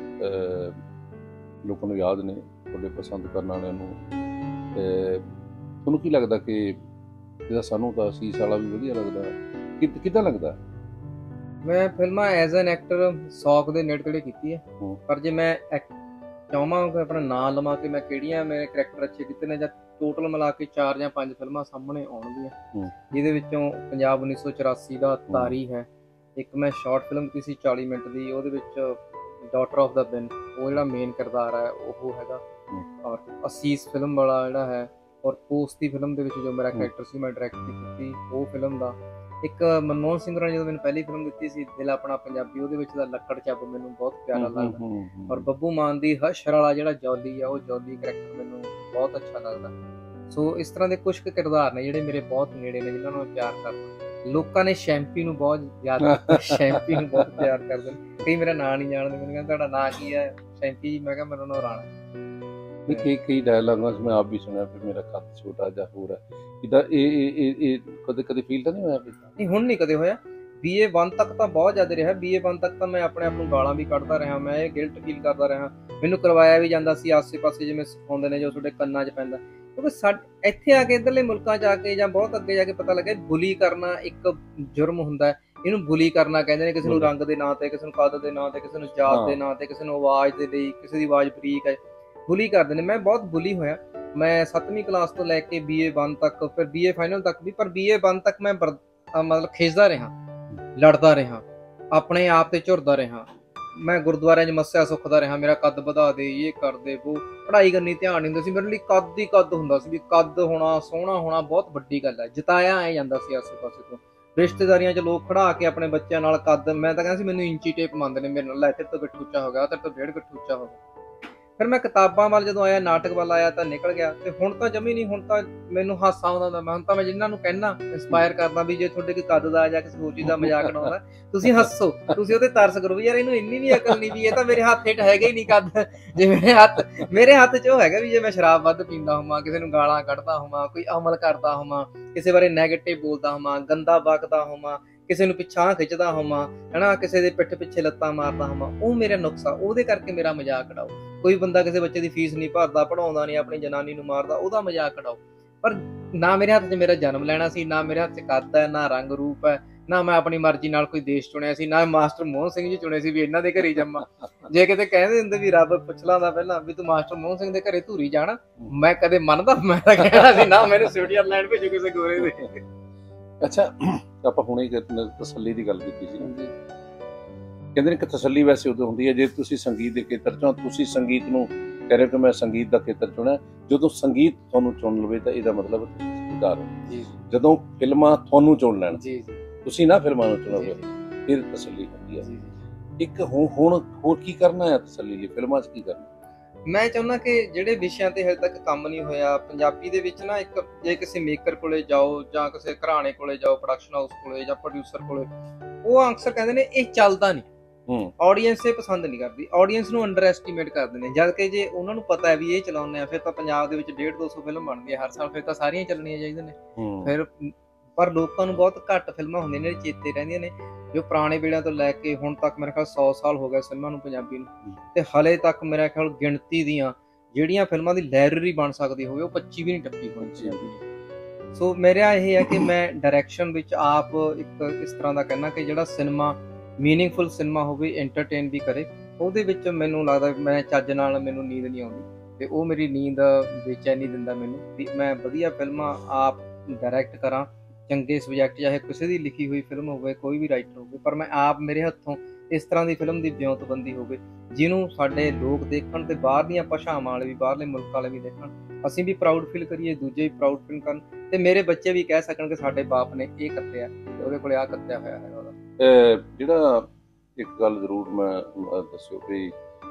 ਲੋਕਾਂ ਨੂੰ ਯਾਦ ਨੇ, ਤੁਹਾਡੇ ਪਸੰਦ ਕਰਨ ਵਾਲਿਆਂ ਨੂੰ, ਤੁਹਾਨੂੰ ਕੀ ਲੱਗਦਾ ਕਿ ਜਿਹਦਾ ਸਾਨੂੰ ਤਾਂ ਅਸੀਸ ਵਾਲਾ ਵੀ ਵਧੀਆ ਲੱਗਦਾ, ਕਿ ਕਿੱਦਾਂ ਲੱਗਦਾ? ਮੈਂ ਫਿਲਮਾਂ ਐਜ਼ ਐਨ ਐਕਟਰ ਸੌਕ ਦੇ ਨੇੜੇ ਤੇੜੇ ਕੀਤੀ ਹੈ, ਪਰ ਜੇ ਮੈਂ ਚਾਹਵਾਂ ਕਿ ਆਪਣਾ ਨਾਂ ਲਵਾਂ ਕਿ ਮੈਂ ਕਿਹੜੀਆਂ ਮੇਰੇ ਕਰੈਕਟਰ ਅੱਛੇ ਕੀਤੇ ਨੇ, ਜਾਂ ਟੋਟਲ ਮਿਲਾ ਕੇ ਚਾਰ ਜਾਂ ਪੰਜ ਫਿਲਮਾਂ ਸਾਹਮਣੇ ਆਉਣਗੀਆਂ, ਜਿਹਦੇ ਵਿੱਚੋਂ ਪੰਜਾਬ ਉੱਨੀ ਸੌ ਚੁਰਾਸੀ ਦਾ ਤਾਰੀ ਹੈ, ਇੱਕ ਮੈਂ ਸ਼ਾਰਟ ਫਿਲਮ ਕੀਤੀ ਸੀ ਚਾਲੀ ਮਿੰਟ ਦੀ, ਉਹਦੇ ਵਿੱਚ ਡਾਟਰ ਆਫ ਦਾ ਬਿਨ, ਉਹ ਜਿਹੜਾ ਮੇਨ ਕਿਰਦਾਰ ਹੈ ਉਹ ਹੈਗਾ, ਔਰ ਅਸੀਸ ਫਿਲਮ ਵਾਲਾ ਜਿਹੜਾ ਹੈ, ਔਰ ਪੋਸਟ ਦੀ ਫਿਲਮ ਦੇ ਵਿੱਚ ਜੋ ਮੇਰਾ ਕਰੈਕਟਰ ਸੀ ਮੈਂ ਡਾਇਰੈਕਟ ਕੀਤੀ ਉਹ ਫਿਲਮ ਦਾ, ਇੱਕ ਮਨਮੋਹਨ ਸਿੰਘ ਹੋਰਾਂ ਨੇ ਜਦੋਂ ਮੈਨੂੰ ਪਹਿਲੀ ਫਿਲਮ ਦਿੱਤੀ ਸੀ ਦਿਲ ਆਪਣਾ ਪੰਜਾਬੀ, ਉਹਦੇ ਵਿੱਚ ਦਾ ਲੱਕੜ ਚੱਬ ਮੈਨੂੰ ਬਹੁਤ ਪਿਆਰਾ ਲੱਗਦਾ, ਔਰ ਬੱਬੂ ਮਾਨ ਦੀ ਹਸ਼ਰ ਵਾਲਾ ਜਿਹੜਾ ਜੌਲੀ ਆ, ਉਹ ਜੌਲੀ ਕਰੈਕਟਰ ਮੈਨੂੰ ਬਹੁਤ ਅੱਛਾ ਲੱਗਦਾ। ਸੋ ਇਸ ਤਰ੍ਹਾਂ ਦੇ ਕੁਝ ਕੁ ਕਿਰਦਾਰ ਨੇ ਜਿਹੜੇ ਮੇਰੇ ਬਹੁਤ ਨੇੜੇ ਨੇ, ਜਿਨ੍ਹਾਂ ਨੂੰ ਮੈਂ ਪਿਆਰ ਕਰਦਾ। ਲੋਕਾਂ ਨੇ ਸ਼ੈਂਪੀ ਨੂੰ ਬਹੁਤ ਯਾਦ ਕੀਤਾ, ਸ਼ੈਂਪੀ ਨੂੰ ਬਹੁਤ ਪਿਆਰ ਕਰਦੇ ਨੇ, ਕਈ ਮੇਰਾ ਨਾਂ ਨਹੀਂ ਜਾਣਦੇ, ਮੈਨੂੰ ਕਹਿੰਦੇ ਤੁਹਾਡਾ ਨਾਂ ਕੀ ਹੈ? ਸ਼ੈਂਪੀ ਜੀ। ਮੈਂ ਕਿਹਾ ਮੇਰਾ ਨਾਂ ਰਾਣਾ। ਕਈ ਕਈ ਡਾਇਲਾਗਾਂ ਮੈਂ ਆਪ ਵੀ ਸੁਣਿਆ ਫਿਰ ਮੇਰਾ ਕੱਦ ਛੋਟਾ ਜਾਂ ਹੋਰ ਹੈ, ਜਿੱਦਾਂ ਇਹ ਇਹ ਇਹ ਕਦੇ ਕਦੇ ਫੀਲ ਤਾਂ ਨਹੀਂ ਹੋਇਆ? ਨਹੀਂ, ਹੁਣ ਨਹੀਂ ਕਦੇ ਹੋਇਆ। ਬੀ ਏ ਵਨ ਤੱਕ ਤਾਂ ਬਹੁਤ ਜ਼ਿਆਦਾ ਰਿਹਾ, ਬੀ ਏ ਵਨ ਤੱਕ ਤਾਂ ਮੈਂ ਆਪਣੇ ਆਪ ਨੂੰ ਗਾਲਾਂ ਵੀ ਕੱਢਦਾ ਰਿਹਾ, ਮੈਂ ਇਹ ਗਿਲਟ ਫੀਲ ਕਰਦਾ ਰਿਹਾ, ਮੈਨੂੰ ਕਰਵਾਇਆ ਵੀ ਜਾਂਦਾ ਸੀ ਆਸੇ ਪਾਸੇ ਜਿਵੇਂ ਸਿਖਾਉਂਦੇ ਨੇ ਜੋ ਤੁਹਾਡੇ ਕੰਨਾਂ 'ਚ ਪੈਂਦਾ, ਕਿਉਂਕਿ ਸਾਡੇ ਇੱਥੇ ਆ ਕੇ ਇੱਧਰਲੇ ਮੁਲਕਾਂ 'ਚ ਆ ਕੇ ਜਾਂ ਬਹੁਤ ਅੱਗੇ ਜਾ ਕੇ ਪਤਾ ਲੱਗਿਆ ਬੁਲੀ ਕਰਨਾ ਇੱਕ ਜੁਰਮ ਹੁੰਦਾ ਹੈ। ਇਹਨੂੰ ਬੁਲੀ ਕਰਨਾ ਕਹਿੰਦੇ ਨੇ, ਕਿਸੇ ਨੂੰ ਰੰਗ ਦੇ ਨਾਂ ਤੇ, ਕਿਸੇ ਨੂੰ ਕੱਦ ਦੇ ਨਾਂ ਤੇ, ਕਿਸੇ ਨੂੰ ਜਾਤ ਦੇ ਨਾਂ ਤੇ, ਕਿਸੇ ਨੂੰ ਆਵਾਜ਼ ਦੇ ਲਈ, ਕਿਸੇ ਦੀ ਆਵਾਜ਼ ਬਰੀਕ ਹੈ, ਬੁਲੀ ਕਰਦੇ ਨੇ। ਮੈਂ ਬਹੁਤ ਬੁਲੀ ਹੋਇਆ। ਮੈਂ ਸੱਤਵੀਂ ਕਲਾਸ ਤੋਂ ਲੈ ਕੇ ਬੀ ਏ ਵਨ ਤੱਕ, ਫਿਰ ਬੀ ਏ ਫਾਈਨਲ ਤੱਕ ਵੀ, ਪਰ ਬੀ ਏ ਵਨ ਤੱਕ ਮੈਂ ਬਰ- ਅਹ ਮਤਲਬ ਖਿੱਚਦਾ ਰਿਹਾ, ਲੜਦਾ ਰਿਹਾ, ਆਪਣੇ ਆਪ ਤੇ ਝੁਰਦਾ ਰਿਹਾ। ਮੈਂ ਗੁਰਦੁਆਰਿਆਂ 'ਚ ਮੱਸਿਆ ਸੁੱਖਦਾ ਰਿਹਾ, ਮੇਰਾ ਕੱਦ ਵਧਾ ਦੇ, ਇਹ ਕਰ ਦੇ, ਉਹ ਪੜ੍ਹਾਈ ਕਰਨੀ ਧਿਆਨ ਨਹੀਂ ਹੁੰਦਾ ਸੀ। ਮੇਰੇ ਲਈ ਕੱਦ ਹੀ ਕੱਦ ਹੁੰਦਾ ਸੀ, ਵੀ ਕੱਦ ਹੋਣਾ, ਸੋਹਣਾ ਹੋਣਾ ਬਹੁਤ ਵੱਡੀ ਗੱਲ ਹੈ। ਜਿਤਾਇਆ ਐ ਜਾਂਦਾ ਸੀ ਆਸੇ ਪਾਸੇ ਤੋਂ। ਰਿਸ਼ਤੇਦਾਰੀਆਂ 'ਚ ਲੋਕ ਖੜਾ ਕੇ ਆਪਣੇ ਬੱਚਿਆਂ ਨਾਲ ਕੱਦ, ਮੈਂ ਤਾਂ ਕਹਿੰਦਾ ਸੀ ਮੈਨੂੰ ਇੰਚੀ ਟੇਪ ਮੰਨਦੇ ਨੇ ਮੇਰੇ ਨਾਲ, ਲੈ ਤੇਰੇ ਤੋਂ ਗਿੱਠ ਉੱਚਾ ਹੋ ਗਿਆ, ਤੇਰੇ ਤੋਂ ਡੇਢ ਗਿੱਠ ਉੱਚਾ ਹੋ ਗਿਆ। ਫਿਰ ਮੈਂ ਕਿਤਾਬਾਂ ਵੱਲ ਜਦੋਂ ਆਇਆ, ਨਾਟਕ ਵੱਲ ਆਇਆ ਤਾਂ ਨਿਕਲ ਗਿਆ। ਤੇ ਹੁਣ ਤਾਂ ਜਮੀ ਨਹੀਂ, ਹੁਣ ਤਾਂ ਮੈਨੂੰ ਹਾਸਾ ਆਉਂਦਾ ਹੁੰਦਾ। ਮੈਂ ਹੁਣ ਤਾਂ ਮੈਂ ਜਿਨ੍ਹਾਂ ਨੂੰ ਕਹਿਣਾ, ਇੰਸਪਾਇਰ ਕਰਦਾ ਵੀ ਜੇ ਤੁਹਾਡੇ ਕੋਈ ਕੱਦ ਦਾ ਜਾਂ ਕਿਸੇ ਹੋਰ ਚੀਜ਼ ਦਾ ਮਜ਼ਾਕ ਉਡਾਉਂਦਾ, ਤੁਸੀਂ ਹੱਸੋ, ਤੁਸੀਂ ਉਹਤੇ ਤਰਸ ਕਰੋ ਵੀ ਯਾਰ ਇਹਨੂੰ ਇੰਨੀ ਵੀ ਅਕਲ ਨਹੀਂ, ਵੀ ਇਹ ਤਾਂ ਮੇਰੇ ਹੱਥ ਹੇਠ ਹੈਗਾ ਹੀ ਨਹੀਂ ਕੱਦ। ਜੇ ਮੇਰੇ ਹੱਥ ਮੇਰੇ ਹੱਥ 'ਚ ਉਹ ਹੈਗਾ ਵੀ ਜੇ ਮੈਂ ਸ਼ਰਾਬ ਵੱਧ ਪੀਂਦਾ ਹੋਵਾਂ, ਕਿਸੇ ਨੂੰ ਗਾਲਾਂ ਕੱਢਦਾ ਹੋਵਾਂ, ਕੋਈ ਅਮਲ ਕਰਦਾ ਹੋਵਾਂ, ਕਿਸੇ ਬਾਰੇ ਨੈਗੇਟਿਵ ਬੋਲਦਾ ਹੋਵਾਂ, ਗੰਦਾ ਬਕਦਾ ਹੋਵਾਂ, ਕਿਸੇ ਨੂੰ ਪਿੱਛਾਂ ਖਿੱਚਦਾ ਹੋਵਾਂ, ਹਨਾ, ਕਿਸੇ ਦੇ ਪਿੱਠ ਪਿੱਛੇ ਲੱਤਾਂ ਮਾਰਦਾ ਹੋਵਾਂ, ਉਹ ਮੇਰਾ ਨੁਕਸਾ, ਉਹਦੇ ਕਰਕੇ ਮੇਰਾ ਮਜ਼ਾਕ ਉਡਾਓ। ਕੋਈ ਬੰਦਾ ਕਿਸੇ ਬੱਚੇ ਦੀ ਫੀਸ ਨਹੀਂ ਭਰਦਾ, ਪੜਾਉਂਦਾ ਨਹੀਂ, ਆਪਣੀ ਜਨਾਨੀ ਨੂੰ ਮਾਰਦਾ, ਉਹਦਾ ਮਜ਼ਾਕ ਉਡਾਓ। ਪਰ ਨਾ ਮੇਰੇ ਹੱਥ 'ਚ ਮੇਰਾ ਜਨਮ ਲੈਣਾ ਸੀ, ਨਾ ਮੇਰੇ ਹੱਥ 'ਚ ਕੱਦ ਹੈ, ਨਾ ਰੰਗ ਰੂਪ ਹੈ, ਨਾ ਮੈਂ ਆਪਣੀ ਮਰਜ਼ੀ ਨਾਲ ਕੋਈ ਦੇਸ਼ ਚੁਣਿਆ ਸੀ, ਨਾ ਮਾਸਟਰ ਮੋਹਨ ਸਿੰਘ ਜੀ ਚੁਣੇ ਸੀ ਵੀ ਇਹਨਾਂ ਦੇ ਘਰੇ ਜੰਮਾ। ਜੇ ਕਿਤੇ ਕਹਿੰਦੇ ਹੁੰਦੇ ਵੀ ਰੱਬ ਪੁੱਛ ਲਾਂਦਾ ਪਹਿਲਾਂ ਵੀ ਤੂੰ ਮਾਸਟਰ ਮੋਹਨ ਸਿੰਘ ਦੇ ਘਰੇ ਧੂਰੀ ਜਾਣਾ, ਮੈਂ ਕਦੇ ਮੰਨਦਾ? ਮੈਂ ਤਾਂ ਕਹਿਣਾ ਸੀ ਨਾ, ਮੈਨੂੰ ਸਵਿਟਜ਼ਰਲੈਂਡ ਭੇਜੋ ਕਿਸੇ ਗੋਰੇ ਦੇ। ਅੱਛਾ, ਆਪਾਂ ਹੁਣੇ ਤਸੱਲੀ ਦੀ ਗੱਲ ਕੀਤੀ ਸੀ। ਕਹਿੰਦੇ ਨੇ ਕਿ ਤਸੱਲੀ ਵੈਸੇ ਉਦੋਂ ਹੁੰਦੀ ਹੈ ਜੇ ਤੁਸੀਂ ਸੰਗੀਤ ਦੇ ਖੇਤਰ 'ਚੋਂ, ਤੁਸੀਂ ਸੰਗੀਤ ਨੂੰ ਕਹਿ ਰਹੇ ਹੋ ਕਿ ਮੈਂ ਸੰਗੀਤ ਦਾ ਖੇਤਰ ਚੁਣਿਆ। ਜਦੋਂ ਸੰਗੀਤ ਤੁਹਾਨੂੰ ਚੁਣ ਲਵੇ ਤਾਂ ਇਹਦਾ ਮਤਲਬ ਤੁਸੀਂ ਸੰਗੀਤਕਾਰ ਹੋ। ਜਦੋਂ ਫਿਲਮਾਂ ਤੁਹਾਨੂੰ ਚੁਣ ਲੈਣ, ਤੁਸੀਂ ਨਾ ਫਿਲਮਾਂ ਨੂੰ ਚੁਣੋਗੇ, ਫਿਰ ਤਸੱਲੀ ਹੁੰਦੀ ਹੈ। ਇੱਕ ਹੁਣ ਹੁਣ ਹੋਰ ਕੀ ਕਰਨਾ ਹੈ ਤਸੱਲੀ ਲਈ? ਫਿਲਮਾਂ 'ਚ ਕੀ ਕਰਨਾ? ਮੈਂ ਚਾਹੁੰਦਾ ਕਿ ਜਿਹੜੇ ਵਿਸ਼ਿਆਂ ਤੇ ਹਜੇ ਤੱਕ ਕੰਮ ਨਹੀਂ ਹੋਇਆ ਪੰਜਾਬੀ ਦੇ ਵਿੱਚ ਨਾ, ਇੱਕ ਜੇ ਕਿਸੇ ਮੇਕਰ ਕੋਲੇ ਜਾਓ ਜਾਂ ਕਿਸੇ ਘਰਾਣੇ ਕੋਲੇ ਜਾਓ, ਪ੍ਰੋਡਕਸ਼ਨ ਹਾਊਸ ਕੋਲੇ ਜਾਂ ਪ੍ਰੋਡਿਊਸਰ ਕੋਲੇ, ਉਹ ਅਕਸਰ ਕਹਿੰਦੇ ਨੇ ਇਹ ਚੱਲਦਾ ਨਹੀਂ, ਆਡੀਅנס ਇਹ ਪਸੰਦ ਨਹੀਂ ਕਰਦੀ, ਆਡੀਅנס ਨੂੰ ਅੰਡਰ ਐਸਟੀਮੇਟ ਕਰਦੇ ਨੇ। ਜਦ ਕਿ ਜੇ ਉਹਨਾਂ ਨੂੰ ਪਤਾ ਹੈ ਵੀ ਇਹ ਚਲਾਉਂਦੇ ਆ, ਫਿਰ ਤਾਂ ਪੰਜਾਬ ਦੇ ਵਿੱਚ ਡੇਢ ਦੋ ਸੌ ਫਿਲਮ ਬਣਦੀ ਹੈ ਹਰ ਸਾਲ, ਫਿਰ ਤਾਂ ਸਾਰੀਆਂ ਚੱਲਣੀਆਂ ਚਾਹੀਦੀਆਂ ਨੇ। ਫਿਰ ਪਰ ਲੋਕਾਂ ਨੂੰ ਬਹੁਤ ਘੱਟ ਫਿਲਮਾਂ ਹੁੰਦੀਆਂ ਨੇ ਚੇਤੇ ਰਹਿੰਦੀਆਂ ਨੇ, ਜੋ ਪੁਰਾਣੇ ਵੇਲਿਆਂ ਤੋਂ ਲੈ ਕੇ ਹੁਣ ਤੱਕ ਮੇਰੇ ਖਿਆਲ ਸੌ ਸਾਲ ਹੋ ਗਏ ਫਿਲਮਾਂ ਨੂੰ, ਪੰਜਾਬੀ ਨੂੰ, ਤੇ ਹਲੇ ਤੱਕ ਮੇਰੇ ਖਿਆਲ ਗਿਣਤੀ ਦੀਆਂ ਜਿਹੜੀਆਂ ਫਿਲਮਾਂ ਦੀ ਲਾਇਬ੍ਰੇਰੀ ਬਣ ਸਕਦੀ ਹੋਵੇ ਉਹ ਪੱਚੀ ਵੀ ਨਹੀਂ ਟੱਪੀ ਹੋਣੀ ਪੰਜਾਬੀ। ਸੋ ਮੇਰਾ ਇਹ ਹੈ ਕਿ ਮੈਂ ਡਾਇਰੈਕਸ਼ਨ ਵਿੱਚ ਆਪ ਇੱਕ ਇਸ ਤਰ੍ਹਾਂ ਦਾ ਕਹਿਣਾ ਕਿ ਜਿਹੜਾ ਸਿਨੇਮਾ ਮੀਨਿੰਗਫੁਲ ਸਿਨੇਮਾ ਹੋਵੇ, ਐਂਟਰਟੇਨ ਵੀ ਕਰੇ, ਉਹਦੇ ਵਿੱਚ ਮੈਨੂੰ ਲੱਗਦਾ ਮੈਂ ਚੱਜ ਨਾਲ, ਮੈਨੂੰ ਨੀਂਦ ਨਹੀਂ ਆਉਂਦੀ, ਤੇ ਉਹ ਮੇਰੀ ਨੀਂਦ ਬੇਚੈਨੀ ਦਿੰਦਾ ਮੈਨੂੰ ਵੀ ਮੈਂ ਵਧੀਆ ਫਿਲਮਾਂ ਆਪ ਡਾਇਰੈਕਟ ਕਰਾਂ, ਚੰਗੇ ਸਬਜੈਕਟ, ਚਾਹੇ ਕਿਸੇ ਦੀ ਲਿਖੀ ਹੋਈ ਫਿਲਮ ਹੋਵੇ, ਕੋਈ ਵੀ ਰਾਈਟਰ ਹੋਵੇ, ਪਰ ਮੈਂ ਆਪ ਮੇਰੇ ਹੱਥੋਂ ਇਸ ਤਰ੍ਹਾਂ ਦੀ ਫਿਲਮ ਦੀ ਵਿਉਂਤਬੰਦੀ ਹੋਵੇ ਜਿਹਨੂੰ ਸਾਡੇ ਲੋਕ ਦੇਖਣ, ਤੇ ਬਾਹਰ ਦੀਆਂ ਭਾਸ਼ਾਵਾਂ ਵਾਲੇ ਵੀ, ਬਾਹਰਲੇ ਮੁਲਕਾਂ ਵਾਲੇ ਵੀ ਦੇਖਣ, ਅਸੀਂ ਵੀ ਪ੍ਰਾਊਡ ਫੀਲ ਕਰੀਏ, ਦੂਜੇ ਵੀ ਪ੍ਰਾਊਡ ਫੀਲ ਕਰਨ, ਤੇ ਮੇਰੇ ਬੱਚੇ ਵੀ ਕਹਿ ਸਕਣ ਕਿ ਸਾਡੇ ਬਾਪ ਨੇ ਇਹ ਕੱਤਿਆ, ਉਹਦੇ ਕੋਲੇ ਆਹ ਕੱਤਿਆ ਹੋਇਆ ਹੈ। ਉਹਦਾ ਜਿਹੜਾ ਇੱਕ ਗੱਲ ਜ਼ਰੂਰ ਮੈਂ ਦੱਸਿਓ ਵੀ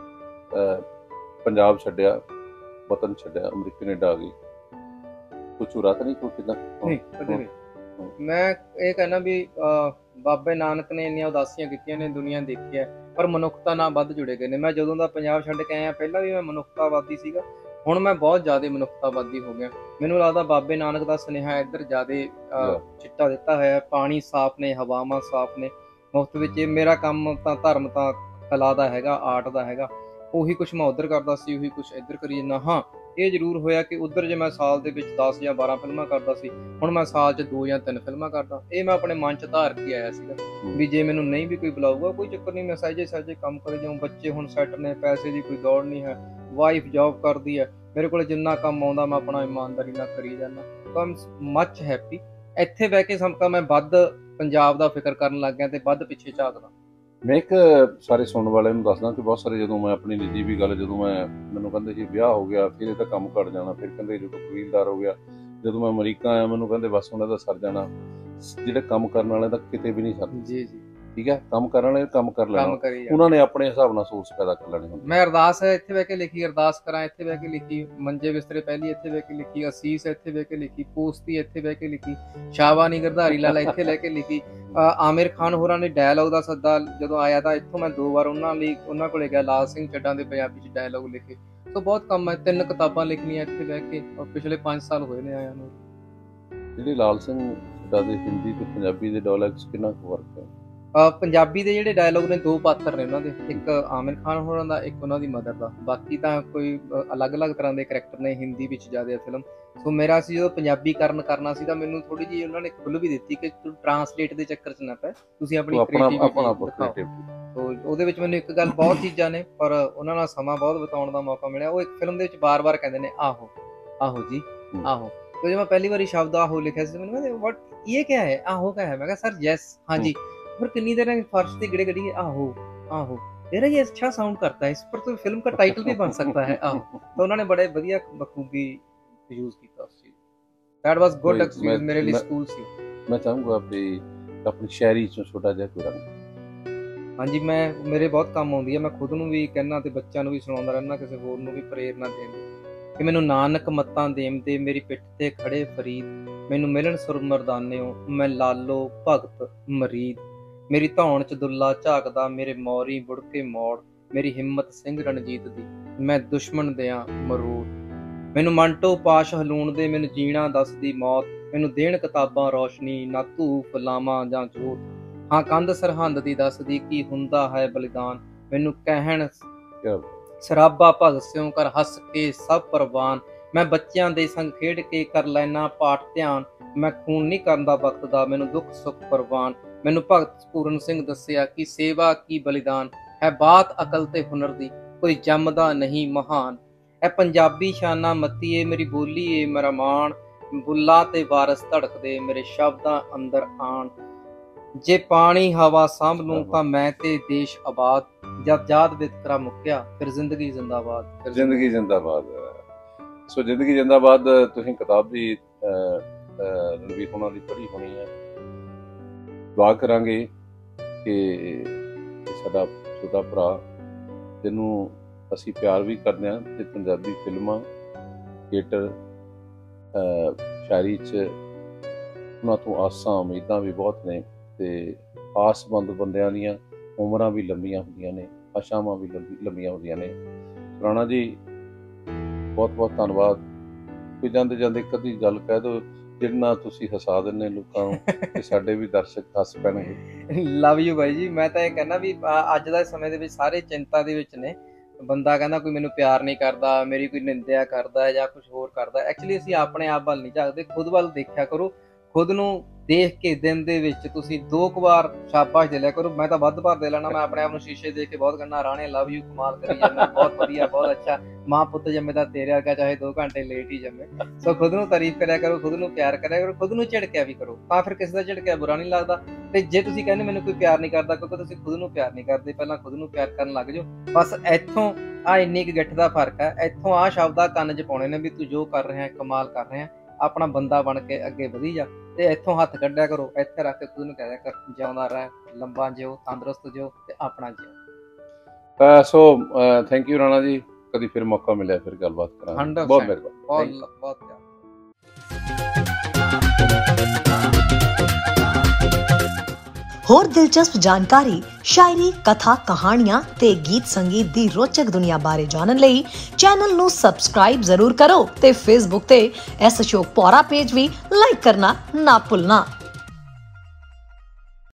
ਪੰਜਾਬ ਛੱਡਿਆ, ਵਤਨ ਛੱਡਿਆ, ਅਮਰੀਕਾ ਕੈਨੇਡਾ ਆ ਗਈ, ਕੁਝ ਚੁਰਾ ਤਾਂ ਨਹੀਂ? ਕੋਈ ਕਿੱਦਾਂ? ਨਹੀਂ, ਕਦੇ ਨਹੀਂ। ਮੈਂ ਇਹ ਕਹਿਣਾ ਵੀ ਬਾਬੇ ਨਾਨਕ ਨੇ ਇੰਨੀਆਂ ਉਦਾਸੀਆਂ ਕੀਤੀਆਂ ਨੇ, ਦੁਨੀਆ ਦੇਖੀ ਹੈ, ਪਰ ਮਨੁੱਖਤਾ ਨਾਲ ਵੱਧ ਜੁੜੇ ਗਏ ਨੇ। ਮੈਂ ਜਦੋਂ ਦਾ ਪੰਜਾਬ ਛੱਡ ਕੇ ਆਇਆ, ਪਹਿਲਾਂ ਵੀ ਮੈਂ ਮਨੁੱਖਤਾਵਾਦੀ ਸੀਗਾ, ਹੁਣ ਮੈਂ ਬਹੁਤ ਜ਼ਿਆਦਾ ਮਨੁੱਖਤਾਵਾਦੀ ਹੋ ਗਿਆ। ਮੈਨੂੰ ਲੱਗਦਾ ਬਾਬੇ ਨਾਨਕ ਦਾ ਸੁਨੇਹਾ ਇੱਧਰ ਜ਼ਿਆਦਾ ਚਿੱਟਾ ਦਿੱਤਾ ਹੋਇਆ। ਪਾਣੀ ਸਾਫ਼ ਨੇ, ਹਵਾਵਾਂ ਸਾਫ਼ ਨੇ, ਮੁਫਤ ਵਿੱਚ। ਮੇਰਾ ਕੰਮ ਤਾਂ ਧਰਮ ਤਾਂ ਕਲਾ ਦਾ ਹੈਗਾ, ਆਰਟ ਦਾ ਹੈਗਾ, ਉਹੀ ਕੁਛ ਮੈਂ ਉੱਧਰ ਕਰਦਾ ਸੀ, ਉਹੀ ਕੁਛ ਇੱਧਰ ਕਰੀ ਜਾਂਦਾ। ਹਾਂ, ਇਹ ਜ਼ਰੂਰ ਹੋਇਆ ਕਿ ਉੱਧਰ ਜੇ ਮੈਂ ਸਾਲ ਦੇ ਵਿੱਚ ਦਸ ਜਾਂ ਬਾਰਾਂ ਫਿਲਮਾਂ ਕਰਦਾ ਸੀ, ਹੁਣ ਮੈਂ ਸਾਲ 'ਚ ਦੋ ਜਾਂ ਤਿੰਨ ਫਿਲਮਾਂ ਕਰਦਾ। ਇਹ ਮੈਂ ਆਪਣੇ ਮਨ 'ਚ ਧਾਰ ਕੇ ਆਇਆ ਸੀਗਾ ਵੀ ਜੇ ਮੈਨੂੰ ਨਹੀਂ ਵੀ ਕੋਈ ਬੁਲਾਊਗਾ, ਕੋਈ ਚੱਕਰ ਨਹੀਂ, ਮੈਂ ਸਹਿਜੇ ਸਹਿਜੇ ਕੰਮ ਕਰੀ ਜਾਊਂ। ਬੱਚੇ ਹੁਣ ਸੈੱਟ ਨੇ, ਪੈਸੇ ਦੀ ਕੋਈ ਦੌੜ ਨਹੀਂ ਹੈ, ਵਾਈਫ ਜੌਬ ਕਰਦੀ ਹੈ, ਮੇਰੇ ਕੋਲ ਜਿੰਨਾ ਕੰਮ ਆਉਂਦਾ ਮੈਂ ਆਪਣਾ ਇਮਾਨਦਾਰੀ ਨਾਲ ਕਰੀ ਜਾਂਦਾ। So I am much happy. ਇੱਥੇ ਬਹਿ ਕੇ ਸਮਕਾ ਮੈਂ ਵੱਧ ਪੰਜਾਬ ਦਾ ਫਿਕਰ ਕਰਨ ਲੱਗ ਗਿਆ ਤੇ ਵੱਧ ਪਿੱਛੇ ਝਾਕਦਾ। ਮੈਂ ਇੱਕ ਸਾਰੇ ਸੁਣਨ ਵਾਲਿਆਂ ਨੂੰ ਦੱਸਦਾ ਕਿ ਬਹੁਤ ਸਾਰੇ, ਜਦੋਂ ਮੈਂ ਆਪਣੀ ਨਿੱਜੀ ਵੀ ਗੱਲ, ਜਦੋਂ ਮੈਂ ਮੈਨੂੰ ਕਹਿੰਦੇ ਸੀ ਵਿਆਹ ਹੋ ਗਿਆ, ਫਿਰ ਇਹਦਾ ਕੰਮ ਘੱਟ ਜਾਣਾ, ਫਿਰ ਕਹਿੰਦੇ ਜਦੋਂ ਕਬੀਲਦਾਰ ਹੋ ਗਿਆ, ਜਦੋਂ ਮੈਂ ਅਮਰੀਕਾ ਆਇਆ ਮੈਨੂੰ ਕਹਿੰਦੇ ਬਸ ਉਹਨਾਂ ਦਾ ਸਰ ਜਾਣਾ। ਜਿਹੜੇ ਕੰਮ ਕਰਨ ਵਾਲੇ ਦਾ ਕਿਤੇ ਵੀ ਨਹੀਂ ਸਰਦਾ। ਜੀ ਜੀ, ਠੀਕ ਹੈ, ਕੰਮ ਕਰਨ ਵਾਲੇ ਕੰਮ ਕਰ ਲੈਣਾ, ਉਹਨਾਂ ਨੇ ਆਪਣੇ ਹਿਸਾਬ ਨਾਲ ਸੋਰਸ ਪੈਦਾ ਕਰ ਲੈਣੇ ਹੁੰਦੇ। ਮੈਂ ਅਰਦਾਸ ਇੱਥੇ ਬਹਿ ਕੇ ਲਿਖੀ, ਅਰਦਾਸ ਕਰਾਂ ਇੱਥੇ ਬਹਿ ਕੇ ਲਿਖੀ, ਮੰਜੇ ਬਿਸਤਰੇ ਪਹਿਲੀ ਇੱਥੇ ਬਹਿ ਕੇ ਲਿਖੀ, ਅਸੀਸ ਇੱਥੇ ਬਹਿ ਕੇ ਲਿਖੀ, ਪੋਸਤੀ ਇੱਥੇ ਬਹਿ ਕੇ ਲਿਖੀ, ਸ਼ਾਹਬਾਨੀ ਗਰਧਾਰੀ ਲਾਲ ਇੱਥੇ ਲੈ ਕੇ ਲਿਖੀ। ਆਮਿਰ ਖਾਨ ਹੋਰਾਂ ਨੇ ਡਾਇਲੌਗ ਦਾ ਸੱਦਾ ਜਦੋਂ ਆਇਆ ਤਾਂ ਇੱਥੋਂ ਮੈਂ ਦੋ ਵਾਰ ਉਹਨਾਂ ਲਈ ਉਹਨਾਂ ਕੋਲੇ ਗਿਆ, ਲਾਲ ਸਿੰਘ ਚੱਡਾ ਦੇ ਪੰਜਾਬੀ 'ਚ ਡਾਇਲੌਗ ਲਿਖੇ। ਸੋ ਬਹੁਤ ਕੰਮ ਹੈ, ਤਿੰਨ ਕਿਤਾਬਾਂ ਲਿਖਣੀਆਂ ਇੱਥੇ ਬਹਿ ਕੇ, ਔਰ ਪਿਛਲੇ ਪੰਜ ਸਾਲ ਹੋਏ ਨੇ ਆਇਆ ਨੂੰ। ਜਿਹੜੇ ਲਾਲ ਸਿੰਘ ਚੱਡਾ ਦੇ ਹਿੰਦੀ ਤੇ ਪੰਜਾਬੀ ਦੇ ਡਾਇਲੌਗਸ ਕਿੰਨਾ ਕੁ ਫਰਕ ਹੈ? ਪੰਜਾਬੀ ਦੇ ਜਿਹੜੇ ਡਾਇਲੋਗ ਨੇ ਦੋ ਪਾਤਰ ਨੇ ਉਹਨਾਂ ਦੇ, ਇੱਕ ਆਮਿਰ ਖਾਨ ਹੋਰਾਂ ਦਾ, ਇੱਕ ਉਹਨਾਂ ਦੀ ਮਦਰ ਦਾ। ਬਾਕੀ ਤਾਂ ਕੋਈ ਅਲੱਗ-ਅਲੱਗ ਤਰ੍ਹਾਂ ਦੇ ਕਰੈਕਟਰ ਨੇ, ਹਿੰਦੀ ਵਿੱਚ ਜ਼ਿਆਦਾ ਫਿਲਮ। ਸੋ ਮੇਰਾ ਸੀ ਜਦੋਂ ਪੰਜਾਬੀਕਰਨ ਕਰਨਾ ਸੀ ਤਾਂ ਮੈਨੂੰ ਥੋੜ੍ਹੀ ਜਿਹੀ ਉਹਨਾਂ ਨੇ ਖੁੱਲ੍ਹ ਵੀ ਦਿੱਤੀ ਕਿ ਤੂੰ ਟਰਾਂਸਲੇਟ ਦੇ ਚੱਕਰ 'ਚ ਨਾ ਪੈ, ਤੁਸੀਂ ਆਪਣੀ ਕ੍ਰੀਏਟੀਵਿਟੀ ਦਿਖਾਓ। ਸੋ ਉਹਦੇ ਵਿੱਚ ਮੈਨੂੰ ਇੱਕ ਗੱਲ, ਬਹੁਤ ਚੀਜ਼ਾਂ ਨੇ ਪਰ ਉਹਨਾਂ ਨਾਲ ਸਮਾਂ ਬਹੁਤ ਬਿਤਾਉਣ ਦਾ ਮੌਕਾ ਮਿਲਿਆ। ਉਹ ਇੱਕ ਫਿਲਮ ਦੇ ਵਿੱਚ ਬਾਰ-ਬਾਰ ਕਹਿੰਦੇ ਨੇ ਆਹੋ ਆਹੋ ਜੀ ਆਹੋ। तो जब मैं पहली बार शब्द आहो लिखा से मैंने कहा व्हाट ये क्या है, आहो क्या है? मैं कहा सर यस हाँ जी। फिर कितनी देर फर्श से गिड़े गड़ी आहो आहो, तेरा ये अच्छा साउंड करता है, इस पर तो फिल्म का टाइटल भी बन सकता है आहो। तो उन्होंने बड़े बढ़िया बखूबी यूज किया उस चीज। दैट वाज गुड एक्सपीरियंस मेरे लिए स्कूल से। मैं चाहूंगा भी अपनी शायरी चों छोटा जिहा कोई रंग। हाँ जी, मैं मेरे बहुत काम आउंदी है, मैं खुद नूं भी कहना ते बच्चों नूं भी सुणाउंदा रहना, किसी होर नूं भी प्रेरणा देण कि मैनू नानक मत्तां देम दे, मेरी पिठ ते खड़े फरीद, मैनू मिलन सुर मरदानेओ, मैं लालो भगत मरीद, मेरी धौण च दुल्ला झाकदा, मेरे मौरी बुड़ के मौड़, मेरी हिम्मत सिंह रणजीत दी, मैं दुश्मन दियां मरूद, मैनू मंटो पाश हलूण दे, मैनू जीना दसदी मौत, मैनू देण किताबां रोशनी, ना धूफ लावां जां जोत, हाँ कंध सरहंद दी दसदी की हुंदा है बलिदान, मैनू कहण सराबा भगत सिंह कर हस के सब परवान, मैं बच्चों दे संग खेड के कर लैना पाठ ध्यान, मैं खून नहीं करदा वक्त दा, मैनू दुख सुख परवान, मैनू भगत पूरन सिंह दस्सिया कि सेवा की बलिदान, है बात अकल ते हुनर दी, कोई जमदा नहीं महान, ए पंजाबी शाना मत्तीए, मेरी बोली ए मेरा मान, बुल्ला ते वारस धड़कदे, मेरे शब्दां अंदर आन, जे पानी हवा सांभ लूं तां मैं ते देश आबाद, जब जाद वितकरा मुक्या फिर जिंदगी जिंदाबाद, फिर जिंदगी जिंदाबाद। सो जिंदगी जिंदाबाद तुसीं किताब भी रणवीर होना दी पढ़ी होनी है। दुआ करांगे कि साडा छोटा भरा जिन्नू असीं प्यार भी करदे हां ते पंजाबी फिल्मां थिएटर शायरी च उन्हां तों आसां उम्मीदां भी बहुत ने ते आसमंद बंदियां दीयां उमरां भी लंबियां हुंदियां ने, आशावां भी लंबियां हुंदियां ने। राणा जी बहुत बहुत धन्नवाद। कोई जांदे जांदे कदी गल कह दो जिहदे नाल तुसीं हसा दिंदे लोकां नूं ते साडे भी दर्शक हस पैणगे। लव यू बाई जी। मैं तां इह कहना भी अज दा समय दे विच सारे चिंता दे विच ने। बंदा कहना कोई मैनूं प्यार नहीं करदा, मेरी कोई निंदिया करदा जां कुछ होर करदा। एक्चुअली असीं अपने आप वल नहीं झाकदे, खुद वल देखिया करो। खुद नूं देख के दिन दे विच तुसीं दो क वार शाबाश दे लिया करो। मैं तो वध भार दे लेना। मैं अपने आप नूं शीशे देख के बहुत कहना राणे लव यू, कमाल करी जाना, बहुत वधिया, बहुत अच्छा, मां पुत्त जम्मे दा तेरे वर्गा चाहे दो घंटे लेट ही जम्मे। सो खुद नूं तारीफ करिया करो, खुद नूं प्यार करिया करो, खुद नूं झिड़किया भी करो, तां फिर किसी दा झिड़किया बुरा नहीं लगदा। ते जे तुसीं कहंदे मैनूं कोई प्यार नहीं करदा क्योंकि तुसीं खुद नूं प्यार नहीं करदे, पहिलां खुद नूं प्यार करन लग जाओ। बस इत्थों आ इन्नी क गिट्ठ दा फर्क है। इत्थों आ शब्द आ कंन च पाउणे ने भी तूं जो कर रहा है कमाल कर रहा है, अपना बंदा बन के अगे वधी जा। ते इत्थों हत्थ कड्ढिया करो, इत्थे रख के खुद नूं कह दिया कर जिउंदा रह, लंबा जिओ, तंदुरुस्त जिओ ते अपना जिओ। So thank you Rana ji. कभी फिर मौका मिले फिर गलबात करांगे। बहुत मेहरबानी। बहुत बहुत होर दिलचस्प जानकारी, शायरी, कथा, कहानियां ते गीत संगीत दी रोचक दुनिया बारे जानन लई चैनल नूं सबसक्राइब जरूर करो ते फेसबुक ते एस अशोक पौरा पेज भी लाइक करना ना भुलना।